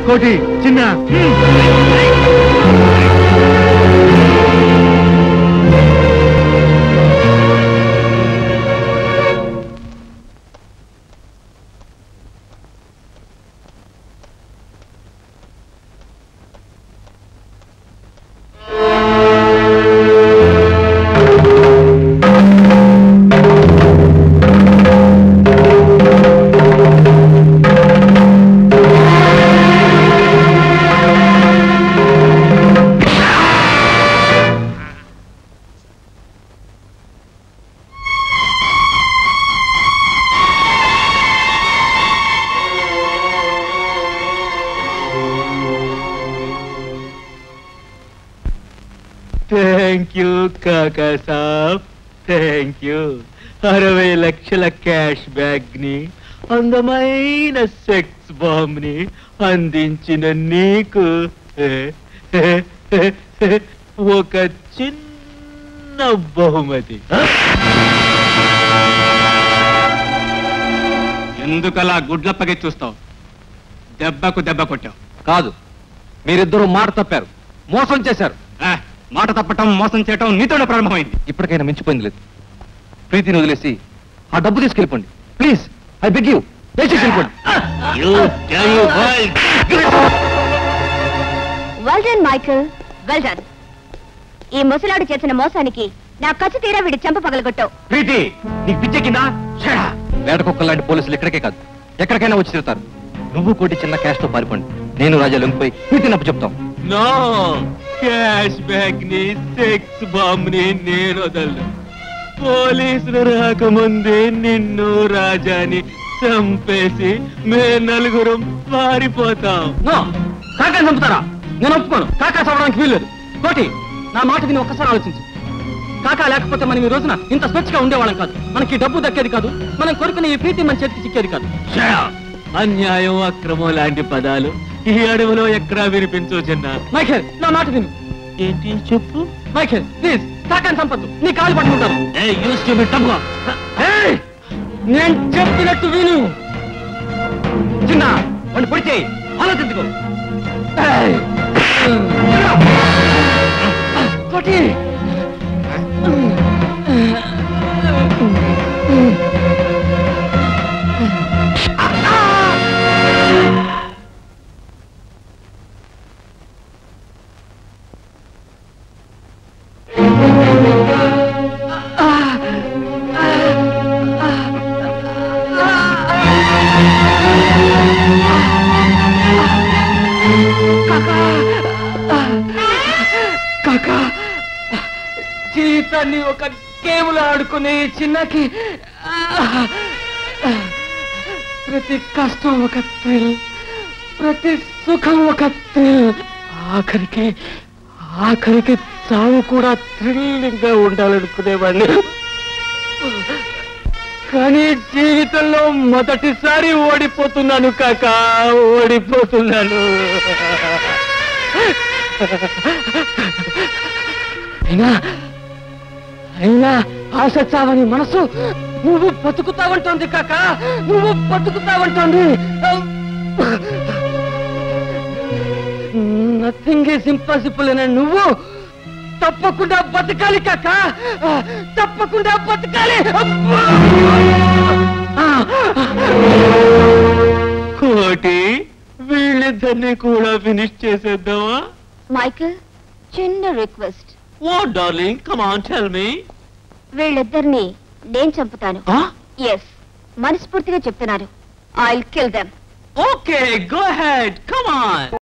కోటి చిన్న thank you కాకా సాబ్ థ్యాంక్ యూ 60 లక్షల క్యాష్ బ్యాగ్ ని అందమైన సెక్స్ బాంబ్ ని అందించిన నీకు ఒక చిన్న బహుమతి. ఎందుకలా గుడ్లప్పగే చూస్తావు? దెబ్బకు దెబ్బ కొట్టావు. కాదు, మీరిద్దరూ మాట తప్పారు, మోసం చేశారు. మాట తప్పటం మోసం చేయటం నీతోనే ప్రారంభమైంది. ఇప్పటికైనా మించిపోయింది లేదు. ప్రీతిని వదిలేసి ఆ డబ్బు తీసుకెళ్ళిపోండి ప్లీజ్. ఐ బెగ్ యూ, దయచేసి వెళ్ళిపోండి. Well done Michael, well done. ఈ ముసలాడు చేసిన మోసానికి నా కచ్చి తీరా వీడి చెంప పగలగొట్టావు. ప్రీతి, నీకు పిచ్చెక్కిందా? వేటకొక్కలాంటి పోలీసులు ఇక్కడికే కాదు ఎక్కడికైనా వచ్చి తిరుగుతారు. నువ్వు కోటి చిన్న క్యాష్ తో పారిపోండి. నేను రాజా లొంగిపోయి ప్రీతి నప్పు చెప్తాం. నో, క్యాష్ బ్యాగ్ ని సెక్స్ బాంబ్ ని నేను వదలను. పోలీసులు రాకముందే నిన్ను రాజాని చంపేసి మే నలుగురం పారిపోతాం. కాకా చంపుతారా? నేను ఒప్పుకోను. కాకా చంపడానికి వీల్లేదు. కోటి, నా మాట విని ఒక్కసారి ఆలోచించు. కాకా లేకపోతే మనం ఈ రోజున ఇంత స్వచ్ఛగా ఉండేవాళ్ళం కాదు. మనకి డబ్బు దక్కేది కాదు. మనం కోరుకునే ఈ ప్రీతి మన చేతికి చిక్కేది కాదు. అన్యాయం, అక్రమం లాంటి పదాలు ఈ అడవిలో ఎక్కడా వినిపించు చిన్న. మైఖేల్, నా మాట విను. ఏంటి చెప్పు? మైఖేల్ ప్లీజ్, కాకాని సంపత్తు నీ కాలు పట్టుకుంటాను. నేను చెప్పినట్టు విను. చిన్న వాడిని పొడిచే ఆలోచించుకో. కోటి, జీవితాన్ని ఒక గేమ్లో ఆడుకునే చిన్నకి ప్రతి కష్టం ఒక థ్రిల్, ప్రతి సుఖం ఒక థ్రిల్, ఆఖరికి చావు కూడా థ్రిల్లింగ్ గా ఉండాలనుకునేవాడిని. కానీ జీవితంలో మొదటిసారి ఓడిపోతున్నాను కాకా, ఓడిపోతున్నాను. అయినా ఆశ చావని మనసు నువ్వు బతుకుతావంటోంది కాకా, నువ్వు బతుకుతావంటోంది. నథింగ్ ఈజ్ ఇంపాసిబుల్ అనే నువ్వు తప్పకుండా బతకాలి కాకా, తప్పకుండా బతకాలి. కోటి, వీళ్ళిద్దరిని కూడా ఫినిష్ చేసేద్దామా? మైకల్, చిన్న request. What darling, come on tell me. వీళ్ళిద్దరిని నేను చంపుతాను. ఎస్, మనస్ఫూర్తిగా చెప్తున్నాను. I will kill them. Okay, go ahead, come on.